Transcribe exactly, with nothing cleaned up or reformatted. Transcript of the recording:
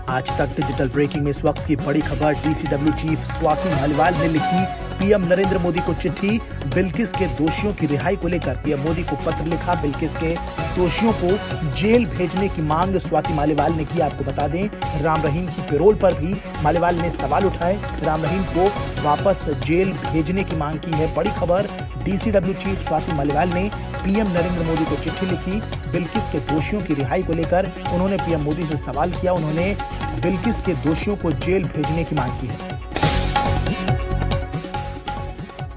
आज तक digital breaking में इस वक्त की बड़ी खबर। डीसीडब्ल्यू चीफ स्वाति मालीवाल ने लिखी पीएम नरेंद्र मोदी को चिट्ठी। बिल्किस के दोषियों की रिहाई को लेकर पीएम मोदी को पत्र लिखा। बिल्किस के दोषियों को जेल भेजने की मांग स्वाति मालीवाल ने की। आपको बता दें, राम रहीम की पैरोल पर भी मालीवाल ने सवाल उठाए। राम रहीम को वापस जेल भेजने की मांग की है। बड़ी खबर, डीसीडब्ल्यू चीफ स्वाति मालीवाल ने पीएम नरेंद्र मोदी को चिट्ठी लिखी। बिल्किस के दोषियों की रिहाई को लेकर उन्होंने पीएम मोदी से सवाल किया। उन्होंने बिल्किस के दोषियों को जेल भेजने की मांग की है।